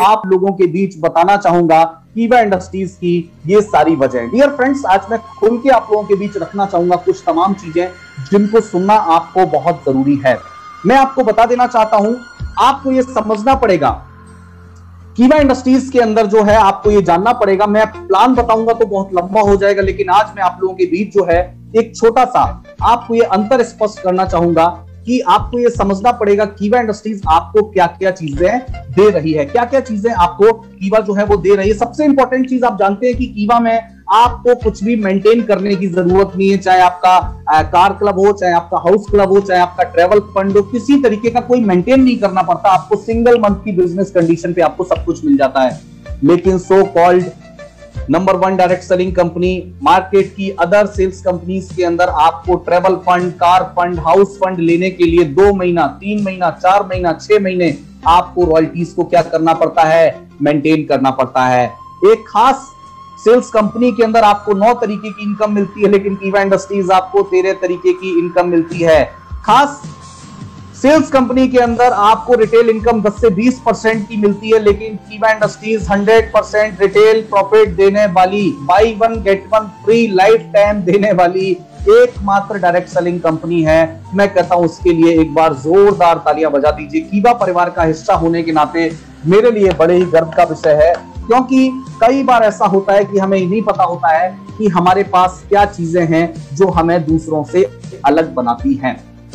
आप लोगों के बीच बताना चाहूंगा कीवा इंडस्ट्रीज की ये सारी वजह। डियर फ्रेंड्स, आज मैं खुल के आप लोगों के बीच रखना चाहूंगा कुछ तमाम चीजें जिनको सुनना आपको बहुत जरूरी है। मैं आपको बता देना चाहता हूं, आपको ये समझना पड़ेगा कीवा इंडस्ट्रीज के अंदर जो है आपको ये जानना पड़ेगा। मैं प्लान बताऊंगा तो बहुत लंबा हो जाएगा, लेकिन आज मैं आप लोगों के बीच जो है एक छोटा सा आपको ये अंतर स्पष्ट करना चाहूंगा कि आपको ये समझना पड़ेगा कीवा इंडस्ट्रीज आपको क्या क्या चीजें दे रही है, क्या क्या चीजें आपको कीवा जो है वो दे रही है। सबसे इंपॉर्टेंट चीज आप जानते हैं कि कीवा में आपको कुछ भी मेंटेन करने की जरूरत नहीं है, चाहे आपका कार क्लब हो, चाहे आपका हाउस क्लब हो, चाहे आपका ट्रेवल फंड हो, किसी तरीके का कोई मेंटेन नहीं करना पड़ता। आपको सिंगल मंथ की बिजनेस कंडीशन पे आपको सब कुछ मिल जाता है। लेकिन so called number 1 direct selling company market की अदर सेल्स कंपनीज के अंदर आपको travel fund, car fund, house fund लेने के लिए 2 महीना, 3 महीना, 4 महीना, 6 महीने आपको रॉयल्टीज को क्या करना पड़ता है, मेंटेन करना पड़ता है। एक खास सेल्स कंपनी के अंदर आपको 9 तरीके की इनकम मिलती है, लेकिन कीवा इंडस्ट्रीज आपको 13 तरीके की इनकम मिलती है। खास सेल्स कंपनी के अंदर आपको रिटेल इनकम 10 से 20% की मिलती है, लेकिन कीवा इंडस्ट्रीज 100% रिटेल प्रॉफिट देने वाली, buy 1 get 1 free life time देने वाली एकमात्र डायरेक्ट सेलिंग कंपनी है। मैं कहता हूं उसके लिए एक बार जोरदार तालियां बजा दीजिए। कीवा परिवार का हिस्सा होने के नाते मेरे लिए बड़े ही गर्व का विषय है, क्योंकि कई बार ऐसा होता है कि हमें नहीं पता होता है कि हमारे पास क्या चीजें हैं जो हमें दूसरों से अलग बनाती हैं।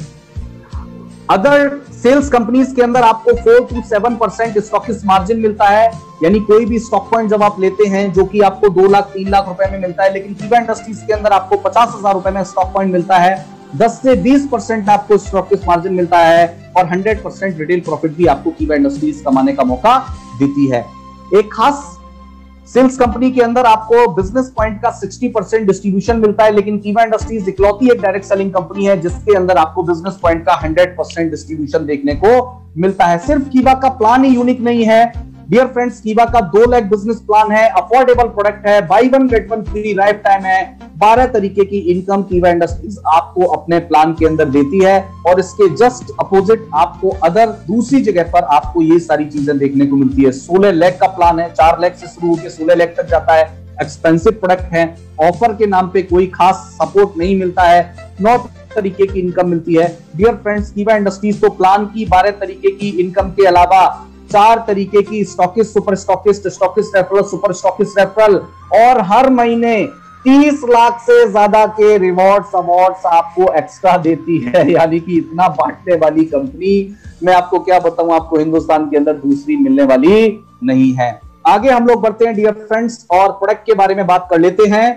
अदर सेल्स कंपनीज के अंदर आपको 4 to 7% स्टॉकिस्ट मार्जिन मिलता है, यानी कोई भी स्टॉक पॉइंट जब आप लेते हैं जो कि आपको 2 लाख 3 लाख रुपए में मिलता है, लेकिन कीवा इंडस्ट्रीज के अंदर आपको 50,000 रुपए में स्टॉक पॉइंट मिलता है। 10 से 20% आपको स्टॉकिस्ट मार्जिन मिलता है और 100% रिटेल प्रॉफिट भी आपको कीवा इंडस्ट्रीज कमाने का मौका देती है। एक खास सेल्स कंपनी के अंदर आपको बिजनेस पॉइंट का 60% डिस्ट्रीब्यूशन मिलता है, लेकिन कीवा इंडस्ट्रीज इकलौती एक डायरेक्ट सेलिंग कंपनी है जिसके अंदर आपको बिजनेस पॉइंट का 100% डिस्ट्रीब्यूशन देखने को मिलता है। सिर्फ कीवा का प्लान ही यूनिक नहीं है डियर फ्रेंड्स, कीवा का 2 लाख बिजनेस प्लान है, अफोर्डेबल प्रोडक्ट है, buy 1 get 1 free life time है। 12 तरीके की इनकम कीवा इंडस्ट्रीज आपको अपने प्लान के अंदर देती है, और इसके जस्ट अपोजिट आपको अदर दूसरी जगह पर आपको ये सारी चीजें देखने को मिलती है। 16 लाख का प्लान है, 4 लाख से शुरू होकर 16 लाख तक जाता है। एक्सपेंसिव प्रोडक्ट है, ऑफर के नाम पे कोई खास सपोर्ट नहीं मिलता है। 9 तरीके की इनकम मिलती है। डियर फ्रेंड्स, कीवा इंडस्ट्रीज को प्लान की 12 तरीके की इनकम के अलावा 4 तरीके की stockist, super stockist, stockist referral, super stockist referral, और हर महीने 30 लाख से ज्यादा के रिवॉर्ड्स अवार्ड्स आपको एक्स्ट्रा देती है। यानी कि इतना बांटने वाली कंपनी मैं आपको क्या बताऊं, आपको हिंदुस्तान के अंदर दूसरी मिलने वाली नहीं है। आगे हम लोग बढ़ते हैं डियर फ्रेंड्स और प्रोडक्ट के बारे में बात कर लेते हैं।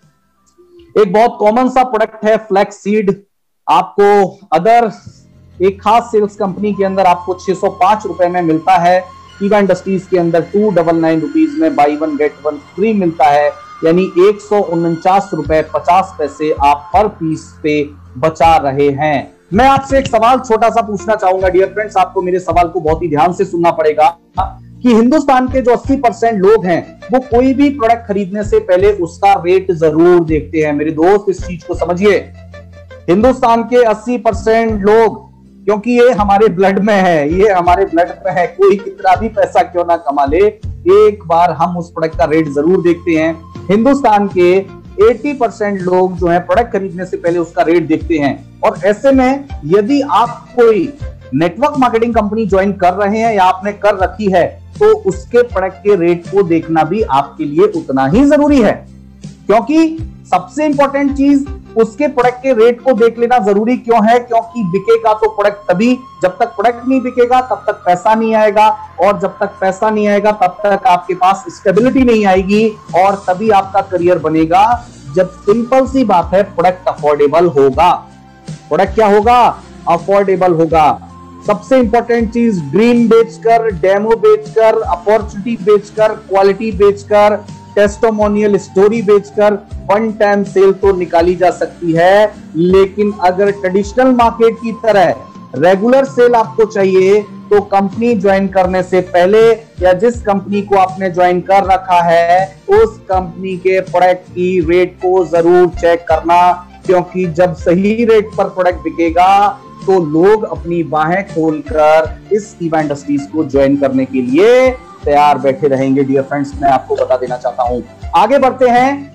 एक बहुत कॉमन सा प्रोडक्ट है फ्लैक्स सीड। आपको अदर एक खास सेल्स कंपनी के अंदर आपको 605 रुपए में मिलता है, कीवा इंडस्ट्रीज के अंदर 299 रुपीज में बाई 1 गेट 1 फ्री मिलता है, यानी 149 रुपए 50 पैसे आप पर पीस पे बचा रहे हैं। मैं आपसे एक सवाल छोटा सा पूछना चाहूंगा डियर फ्रेंड्स, आपको मेरे सवाल को बहुत ही ध्यान से सुनना पड़ेगा कि हिंदुस्तान के जो 80% लोग हैं वो कोई भी प्रोडक्ट खरीदने से पहले उसका रेट जरूर देखते हैं। मेरे दोस्त, इस चीज को समझिए, हिंदुस्तान के 80% लोग, क्योंकि ये हमारे ब्लड में है, ये हमारे ब्लड में है, कोई कितना भी पैसा क्यों ना कमा ले, एक बार हम उस प्रोडक्ट का रेट जरूर देखते हैं। हिंदुस्तान के 80% लोग जो है प्रोडक्ट खरीदने से पहले उसका रेट देखते हैं। और ऐसे में यदि आप कोई नेटवर्क मार्केटिंग कंपनी ज्वाइन कर रहे हैं या आपने कर रखी है, तो उसके प्रोडक्ट के रेट को देखना भी आपके लिए उतना ही जरूरी है, क्योंकि सबसे इंपॉर्टेंट चीज उसके प्रोडक्ट के रेट को देख लेना जरूरी क्यों है, क्योंकि बिकेगा तो प्रोडक्ट तभी, जब तक प्रोडक्ट नहीं बिकेगा तब तक पैसा नहीं आएगा, और जब तक पैसा नहीं आएगा तब तक आपके पास स्टेबिलिटी नहीं आएगी, और तभी आपका करियर बनेगा जब सिंपल सी बात है प्रोडक्ट अफोर्डेबल होगा। प्रोडक्ट क्या होगा? अफोर्डेबल होगा। सबसे इंपॉर्टेंट चीज, ड्रीम बेचकर, डेमो बेचकर, अपॉर्चुनिटी बेचकर, क्वालिटी बेचकर, टेस्टिमोनियल स्टोरी बेचकर वन टाइम सेल तो निकाली जा सकती है, लेकिन अगर ट्रेडिशनल मार्केट की तरह रेगुलर सेल आपको चाहिए तो कंपनी ज्वाइन करने से पहले या जिस कंपनी को आपने ज्वाइन कर रखा है उस कंपनी के प्रोडक्ट की रेट को जरूर चेक करना। क्योंकि जब सही रेट पर प्रोडक्ट बिकेगा तो लोग अपनी बाहें खोलकर इस कीवा इंडस्ट्रीज को ज्वाइन करने के लिए तैयार बैठे रहेंगे। डियर फ्रेंड्स, मैं आपको बता देना चाहता हूं। आगे बढ़ते हैं।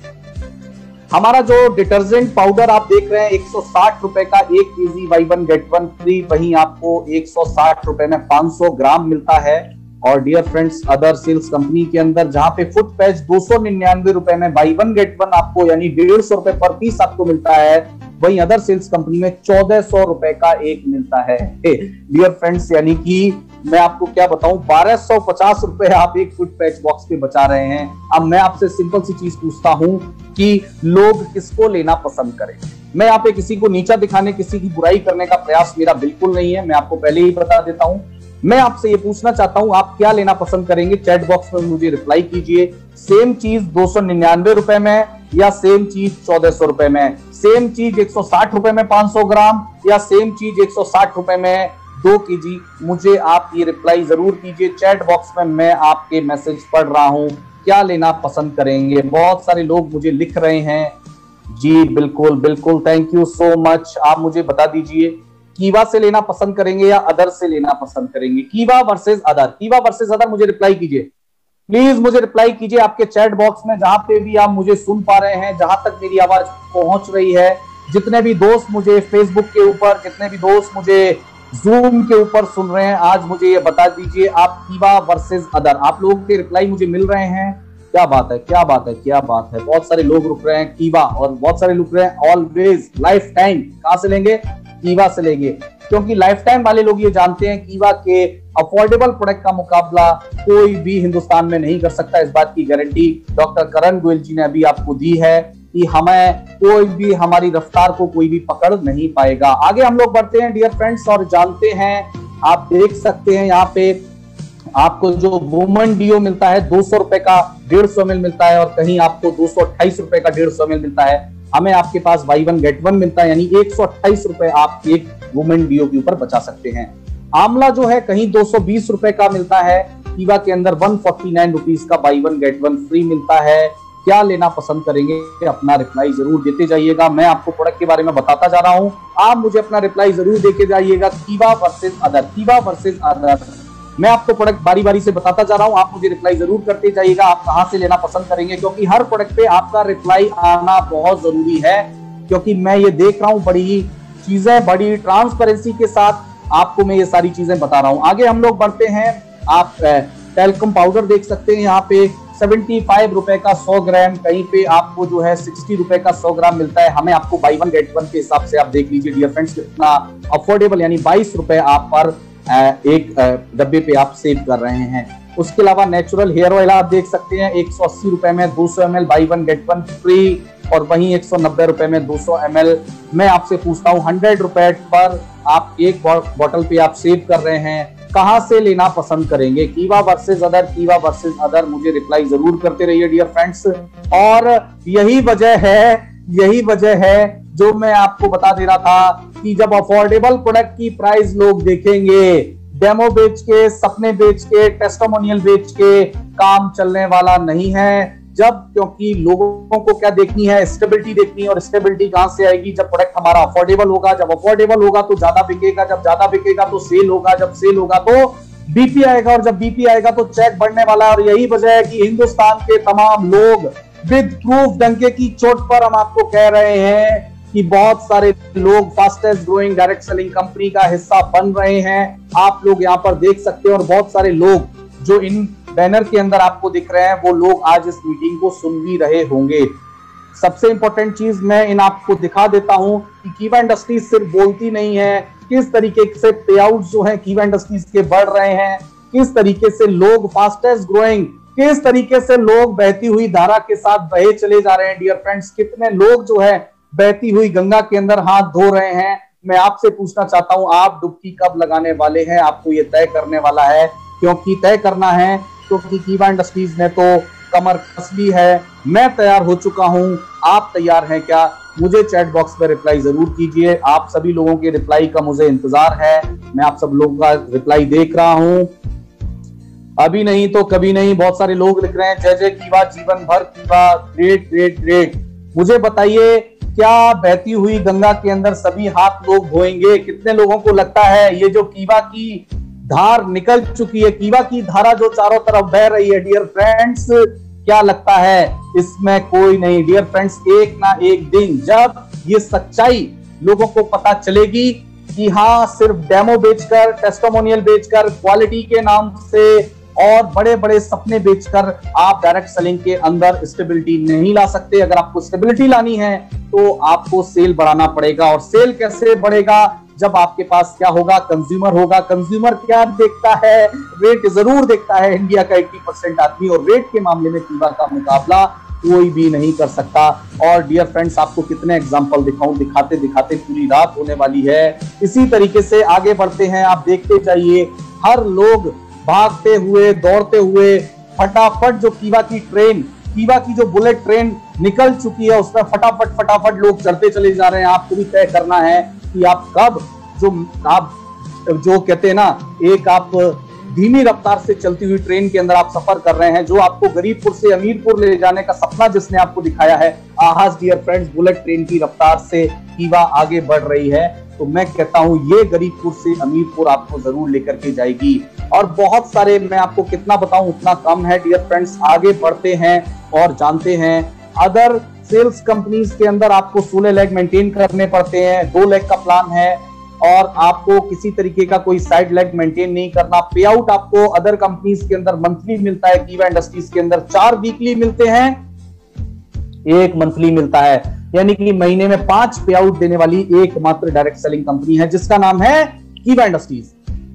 हमारा जो डिटर्जेंट पाउडर आप देख रहे हैं 160 रुपए का 1 केजी बाई 1 गेट 1 फ्री, वहीं आपको 160 रुपए में 500 ग्राम मिलता है। और dear friends, other sales company के अंदर जहां पे फुट पैच 299 रुपए में बाई 1 गेट 1 आपको यानी 150 रुपए पर पीस आपको मिलता है, वहीं अदर सेल्स कंपनी में 1400 रुपए का एक मिलता है। डियर फ्रेंड्स, यानी कि मैं आपको क्या बताऊं, 1250 रुपए आप एक फुट पैच बॉक्स पे बचा रहे हैं। अब मैं आपसे सिंपल सी चीज पूछता हूं कि लोग किसको लेना पसंद करें। मैं यहाँ पे किसी को नीचा दिखाने, किसी की बुराई करने का प्रयास मेरा बिल्कुल नहीं है, मैं आपको पहले ही बता देता हूं। मैं आपसे ये पूछना चाहता हूं, आप क्या लेना पसंद करेंगे? चैट बॉक्स में मुझे रिप्लाई कीजिए। सेम चीज 299 रुपए में या सेम चीज 1400 रुपए में, सेम चीज 160 रुपए में 500 ग्राम या सेम चीज 160 रुपए में 2 केजी, मुझे आप ये रिप्लाई जरूर कीजिए। चैट बॉक्स में मैं आपके मैसेज पढ़ रहा हूं, क्या लेना पसंद करेंगे? बहुत सारे लोग मुझे लिख रहे हैं। जी बिल्कुल बिल्कुल, थैंक यू सो मच। आप मुझे बता दीजिए, कीवा से लेना पसंद करेंगे या अदर से लेना पसंद करेंगे? Keeva versus other, Keeva versus other, मुझे रिप्लाई कीजिए प्लीज, मुझे रिप्लाई कीजिए आपके चैट बॉक्स में, जहां पे भी आप मुझे सुन पा रहे हैं, जहां तक मेरी आवाज पहुंच रही है। जितने भी दोस्त मुझे फेसबुक के ऊपर, जितने भी दोस्त मुझे जूम के ऊपर सुन रहे हैं, आज मुझे ये बता दीजिए आप कीवा वर्सेस अदर, आप लोगों के रिप्लाई मुझे मिल रहे हैं। क्या बात है, क्या बात है, क्या बात है। बहुत सारे लोग रुक रहे हैं कीवा, और बहुत सारे रुक रहे हैं ऑलवेज, लाइफ टाइम। कहां से लेंगे? कीवा से लेंगे, क्योंकि लाइफ टाइम वाले लोग ये जानते हैं कीवा के अफोर्डेबल प्रोडक्ट का मुकाबला कोई भी हिंदुस्तान में नहीं कर सकता। इस बात की गारंटी डॉक्टर करण गोयल जी ने अभी आपको दी है कि हमें कोई भी, हमारी रफ्तार को कोई भी पकड़ नहीं पाएगा। आगे हम लोग बढ़ते हैं डियर फ्रेंड्स, और जानते हैं, आप देख सकते हैं यहाँ पे आपको जो वुमन डीओ मिलता है 200 रुपए का 150 ml मिलता है, और कहीं आपको 228 रुपए का 150 ml मिलता है। हमें आपके पास बाई 1 गेट 1 मिलता है, यानी 128 रुपए आप एक वुमेन डीओ के ऊपर बचा सकते हैं। आंवला जो है कहीं 220 रुपए का मिलता है, कीवा के अंदर 149 रुपीज का बाई 1 गेट 1 फ्री मिलता है। क्या लेना पसंद करेंगे? अपना रिप्लाई जरूर देते जाइएगा। मैं आपको प्रोडक्ट के बारे में बताता जा रहा हूं, आप मुझे अपना रिप्लाई जरूर देके जाइएगा। Keeva versus other, Keeva versus other, मैं आपको प्रोडक्ट बारी बारी से बताता जा रहा हूं, आप मुझे रिप्लाई जरूर करते जाइएगा आप कहां से लेना पसंद करेंगे, क्योंकि हर प्रोडक्ट पे आपका रिप्लाई आना बहुत जरूरी है। क्योंकि मैं ये देख रहा हूं, बड़ी चीजें, बड़ी ट्रांसपेरेंसी के साथ आपको मैं ये सारी चीजें बता रहा हूं। आगे हम लोग बढ़ते हैं। आप टेल्कम पाउडर देख सकते हैं, यहाँ पे 75 रुपए का 100 ग्राम, कहीं पे आपको जो है 60 रुपए का 100 ग्राम मिलता है। हमें आपको बाई 1 गेट 1 के हिसाब से आप देख लीजिए डियर फ्रेंड्स, कितना अफोर्डेबल, यानी 22 रुपए आप पर एक डब्बे पे आप सेव कर रहे हैं। उसके अलावा नेचुरल हेयर ऑयल आप देख सकते हैं 180 रुपए में 200 ml बाई 1 गेट 1 फ्री, और वहीं 190 रुपए में 200 ml। मैं आपसे पूछता हूँ 100 रुपए पर आप एक बॉटल पे आप सेव कर रहे हैं, कहां से लेना पसंद करेंगे? Keeva versus other, Keeva versus other, मुझे रिप्लाई जरूर करते रहिए डियर फ्रेंड्स। और यही वजह है जो मैं आपको बता दे रहा था कि जब अफोर्डेबल प्रोडक्ट की प्राइस लोग देखेंगे, डेमो बेच के, सपने बेच के, टेस्टिमोनियल बेच के काम चलने वाला नहीं है। जब, क्योंकि लोगों को क्या देखनी है? स्टेबिलिटी देखनी है, और स्टेबिलिटी कहां से आएगी? जब प्रोडक्ट हमारा अफोर्डेबल होगा। जब अफोर्डेबल होगा तो ज्यादा बिकेगा, जब ज्यादा बिकेगा तो सेल होगा, जब सेल होगा तो बीपी आएगा, और जब बीपी आएगा तो चेक बढ़ने वाला है। और यही वजह है कि हिंदुस्तान के तमाम लोग विद प्रूफ, डंके की चोट पर हम आपको कह रहे हैं कि बहुत सारे लोग fastest growing direct selling company का हिस्सा बन रहे हैं। आप लोग यहाँ पर देख सकते हैं, और बहुत सारे लोग जो इन बैनर के अंदर आपको दिख रहे हैं, वो लोग आज इस मीटिंग को सुन भी रहे होंगे। सबसे इंपॉर्टेंट चीज मैं इन आपको दिखा देता हूं कि कीवा इंडस्ट्रीज सिर्फ बोलती नहीं है, किस तरीके से पे आउट जो है कीवा इंडस्ट्रीज के बढ़ रहे हैं, किस तरीके से लोग फास्टेस्ट ग्रोइंग, किस तरीके से लोग बहती हुई धारा के साथ बहे चले जा रहे हैं डियर फ्रेंड्स। कितने लोग जो है बहती हुई गंगा के अंदर हाथ धो रहे हैं। मैं आपसे पूछना चाहता हूं, आप डुबकी कब लगाने वाले हैं? आपको ये तय करने वाला है, क्योंकि तय करना है, क्योंकि कीवा इंडस्ट्रीज ने तो कमर कस ली है। मैं तैयार हो चुका हूं, आप तैयार हैं क्या? मुझे चैट बॉक्स में रिप्लाई जरूर कीजिए। आप सभी लोगों के रिप्लाई का मुझे इंतजार है। मैं आप सब लोगों का रिप्लाई देख रहा हूं। अभी नहीं तो कभी नहीं, बहुत सारे लोग लिख रहे हैं जय जय कीवा, जीवन भर कीवा, ग्रेट ग्रेट ग्रेट। मुझे बताइए क्या बहती हुई गंगा के अंदर सभी हाथ लोग धोएंगे? कितने लोगों को लगता है ये जो कीवा की धार निकल चुकी है, कीवा की धारा जो चारों तरफ बह रही है, डियर फ्रेंड्स, क्या लगता है इसमें कोई नहीं? डियर फ्रेंड्स, एक ना एक दिन जब ये सच्चाई लोगों को पता चलेगी कि हाँ, सिर्फ डेमो बेचकर, टेस्टिमोनियल बेचकर, क्वालिटी के नाम से और बड़े बड़े सपने बेचकर आप डायरेक्ट सेलिंग के अंदर स्टेबिलिटी नहीं ला सकते। अगर आपको स्टेबिलिटी लानी है तो आपको सेल बढ़ाना पड़ेगा। और सेल कैसे बढ़ेगा? जब आपके पास क्या होगा? कंज्यूमर होगा। कंज्यूमर क्या देखता है? रेट जरूर देखता है। इंडिया का 80% आदमी, और रेट के मामले में कीवा का मुकाबला कोई भी नहीं कर सकता। और डियर फ्रेंड्स, आपको कितने एग्जांपल दिखाऊं, दिखाते दिखाते पूरी रात होने वाली है। इसी तरीके से आगे बढ़ते हैं, आप देखते जाइए, हर लोग भागते हुए, दौड़ते हुए, फटाफट जो कीवा की ट्रेन, कीवा की जो बुलेट ट्रेन निकल चुकी है, उसमें फटाफट फटाफट लोग चढ़ते चले जा रहे हैं। आपको भी तय करना है कि आप कब, जो कहते हैं ना, एक आप धीमी रफ्तार से चलती हुई ट्रेन के अंदर आप सफर कर रहे हैं, जो आपको गरीबपुर से अमीरपुर ले जाने का सपना जिसने आपको दिखाया है, आज डियर फ्रेंड्स बुलेट ट्रेन की रफ्तार से कीवा आगे बढ़ रही है। तो मैं कहता हूं ये गरीबपुर से अमीरपुर आपको जरूर लेकर के जाएगी। और बहुत सारे, मैं आपको कितना बताऊं उतना कम है। डियर फ्रेंड्स, आगे बढ़ते हैं और जानते हैं, अदर सेल्स कंपनीज के अंदर आपको 16 लेग मेंटेन करने पड़ते हैं, 2 लेग का प्लान है, और आपको किसी तरीके का कोई साइड लेग मेंटेन नहीं करना। पे आउट आपको अदर कंपनीज के अंदर मंथली मिलता है, कीवा इंडस्ट्रीज के अंदर 4 वीकली मिलते हैं, 1 मंथली मिलता है, यानी कि महीने में 5 पे आउट देने वाली एकमात्र डायरेक्ट सेलिंग कंपनी है, जिसका नाम है कीवा इंडस्ट्रीज।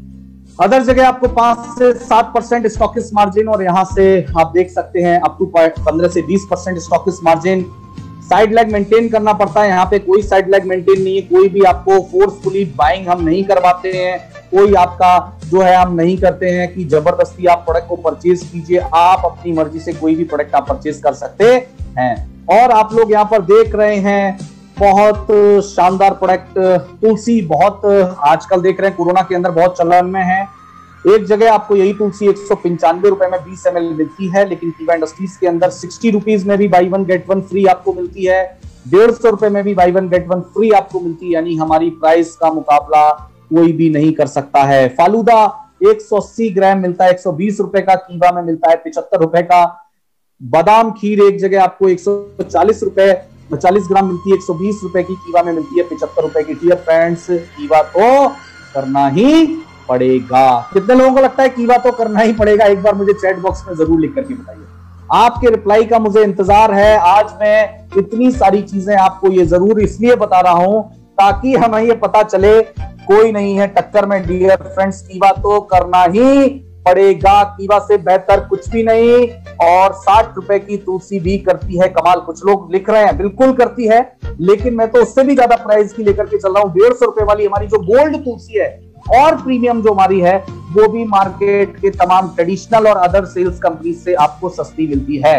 अदर जगह आपको 5 से 7% स्टॉकिस्ट मार्जिन, और यहां से आप देख सकते हैं अप टू 15 से 20% stockist margin. Side leg maintain करना पड़ता है, यहाँ पे कोई साइड लेग मेंटेन नहीं है। कोई भी आपको फोर्सफुली बाइंग हम नहीं करवाते हैं, कोई आपका जो है हम नहीं करते हैं कि जबरदस्ती आप प्रोडक्ट को परचेज कीजिए। आप अपनी मर्जी से कोई भी प्रोडक्ट आप परचेज कर सकते हैं। और आप लोग यहाँ पर देख रहे हैं बहुत शानदार प्रोडक्ट तुलसी, बहुत आजकल देख रहे हैं कोरोना के अंदर बहुत चलन में है। एक जगह आपको यही तुलसी 195 रुपए में 20 ml मिलती है, लेकिन कीवा इंडस्ट्रीज के अंदर 60 रुपीज में भी बाई 1 गेट 1 फ्री आपको मिलती है, 150 रुपए में भी बाई 1 गेट 1 फ्री आपको मिलती है। यानी हमारी प्राइस का मुकाबला कोई भी नहीं कर सकता है। फालूदा 180 ग्राम मिलता है 120 रुपए का, कीवा में मिलता है 75 रुपए का। बादाम खीर एक जगह आपको 140 रुपए 40 ग्राम मिलती है, 120 रुपए की, कीवा में मिलती है 75 रुपए की। डियर फ्रेंड्स, कीवा तो करना ही पड़ेगा। कितने लोगों को लगता है कीवा तो करना ही पड़ेगा? एक बार मुझे चैट बॉक्स में जरूर लिख करके बताइए। आपके रिप्लाई का मुझे इंतजार है। आज मैं इतनी सारी चीजें आपको ये जरूर इसलिए बता रहा हूं ताकि हमें ये पता चले कोई नहीं है टक्कर में। डियर फ्रेंड्स, कीवा तो करना ही पड़ेगा, कीवा से बेहतर कुछ भी नहीं। और 60 रुपए की तुलसी भी करती है कमाल। कुछ लोग लिख रहे हैं बिल्कुल करती है, लेकिन मैं तो उससे भी ज्यादा प्राइस की लेकर के चल रहा हूं। 150 रुपए वाली हमारी जो गोल्ड तुलसी है और प्रीमियम जो हमारी है, वो भी मार्केट के तमाम ट्रेडिशनल और अदर सेल्स कंपनी से आपको सस्ती मिलती है।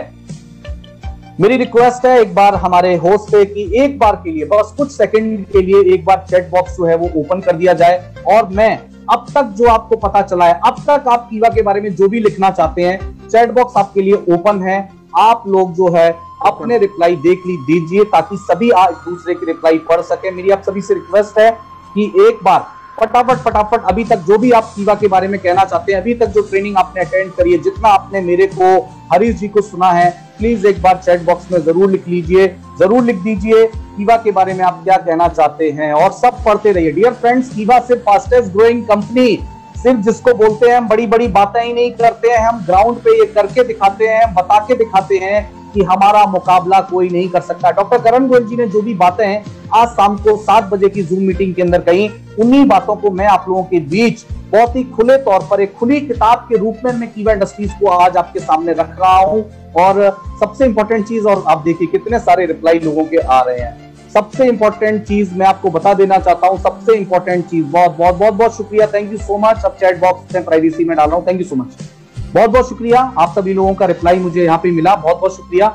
मेरी रिक्वेस्ट है एक बार हमारे होस्ट पे कि एक बार के लिए, बस कुछ सेकंड के लिए एक बार चैट बॉक्स जो है वो ओपन कर दिया जाए, और मैं अब तक जो आपको पता चला है, अब तक आप कीवा के बारे में जो भी लिखना चाहते हैं, चैट बॉक्स आपके लिए ओपन है। आप लोग जो है अपने रिप्लाई देख दीजिए ताकि सभी एक दूसरे की रिप्लाई पढ़ सके। मेरी आप सभी से रिक्वेस्ट है कि एक बार फटाफट अभी तक जो भी आप कीवा के बारे में कहना चाहते हैं, अभी तक जो ट्रेनिंग आपने अटेंड करी है, जितना आपने मेरे को, हरीश जी को सुना है, प्लीज एक बार चैट बॉक्स में जरूर लिख लीजिए, जरूर लिख दीजिए कीवा के बारे में आप क्या कहना चाहते हैं, और सब पढ़ते रहिए। डियर फ्रेंड्स, कीवा सिर्फ फास्टेस्ट ग्रोइंग कंपनी, सिर्फ जिसको बोलते हैं हम बड़ी बड़ी बातें ही नहीं करते हैं, हम ग्राउंड पे ये करके दिखाते हैं, बता के दिखाते हैं कि हमारा मुकाबला कोई नहीं कर सकता। डॉक्टर करण गोयल जी ने जो भी बातें हैं आज शाम को 7 बजे की जूम मीटिंग के अंदर कही, उन्हीं बातों को मैं आप लोगों के बीच बहुत ही खुले तौर पर एक खुली किताब के रूप में मैं कीवा इंडस्ट्रीज को आज आपके सामने रख रहा हूं। और सबसे इंपॉर्टेंट चीज, और आप देखिए कितने सारे रिप्लाई लोगों के आ रहे हैं, सबसे इंपॉर्टेंट चीज मैं आपको बता देना चाहता हूं, सबसे इंपॉर्टेंट चीज, बहुत शुक्रिया, थैंक यू सो मच। अब चैट बॉक्स में प्राइवेसी में डाल रहा हूं, थैंक यू सो मच, बहुत शुक्रिया। आप सभी लोगों का रिप्लाई मुझे यहाँ पे मिला, बहुत शुक्रिया।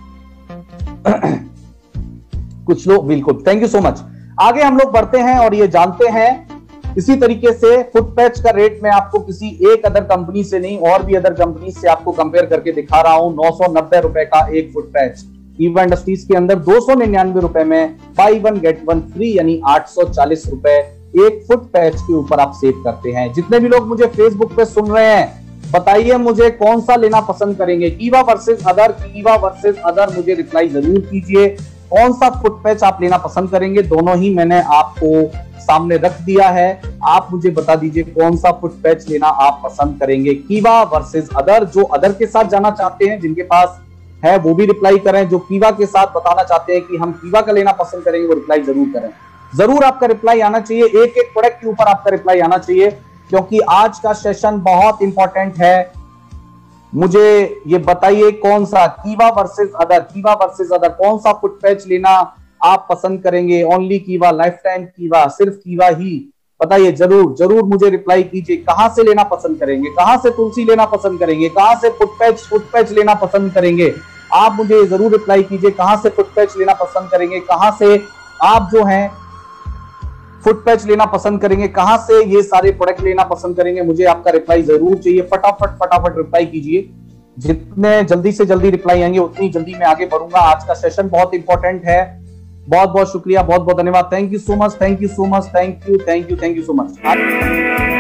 कुछ लोग, बिल्कुल, थैंक यू सो मच। आगे हम लोग बढ़ते हैं और ये जानते हैं, इसी तरीके से फुट पैच का रेट मैं आपको किसी एक अदर कंपनी से नहीं, और भी अदर कंपनी से आपको कंपेयर करके दिखा रहा हूं। 990 रुपए का एक फुट पैच, कीवा इंडस्ट्रीज के अंदर 299 रुपए में buy one get one free यानी 840 रुपए एक फुट पैच के ऊपर आप सेव करते हैं। जितने भी लोग मुझे फेसबुक पे सुन रहे हैं, बताइए मुझे कौन सा लेना पसंद करेंगे, Keeva versus other, Keeva versus other, मुझे रिप्लाई जरूर कीजिए। कौन सा फुट पैच आप लेना पसंद करेंगे, दोनों ही मैंने आपको सामने रख दिया है। आप मुझे बता दीजिए कौन सा फुट पैच लेना आप पसंद करेंगे, कीवा वर्सेस अदर। जो अदर के साथ जाना चाहते हैं, जिनके पास है वो भी रिप्लाई करें, जो कीवा के साथ बताना चाहते हैं कि हम कीवा का लेना पसंद करेंगे वो रिप्लाई जरूर करें। जरूर आपका रिप्लाई आना चाहिए, एक एक प्रोडक्ट के ऊपर आपका रिप्लाई आना चाहिए, क्योंकि आज का सेशन बहुत इंपॉर्टेंट है। मुझे ये बताइए कौन सा Keeva versus other, Keeva versus other, कौन सा फुट पैच लेना आप पसंद करेंगे? ओनली कीवा, लाइफ टाइम कीवा, सिर्फ कीवा ही? बताइए, जरूर जरूर मुझे रिप्लाई कीजिए। कहां से लेना पसंद करेंगे, कहां से तुलसी लेना पसंद करेंगे, कहां से फुट पैच लेना पसंद करेंगे? आप मुझे जरूर रिप्लाई कीजिए, कहां से फुट पैच लेना पसंद करेंगे, कहां से आप जो हैं फुट पैच लेना पसंद करेंगे, कहां से ये सारे प्रोडक्ट लेना पसंद करेंगे? मुझे आपका रिप्लाई जरूर चाहिए। फटाफट फटाफट रिप्लाई कीजिए। जितने जल्दी से जल्दी रिप्लाई आएंगे उतनी जल्दी मैं आगे बढ़ूंगा। आज का सेशन बहुत इंपॉर्टेंट है। बहुत बहुत शुक्रिया, बहुत बहुत धन्यवाद। Thank you so much, thank you so much, thank you so much.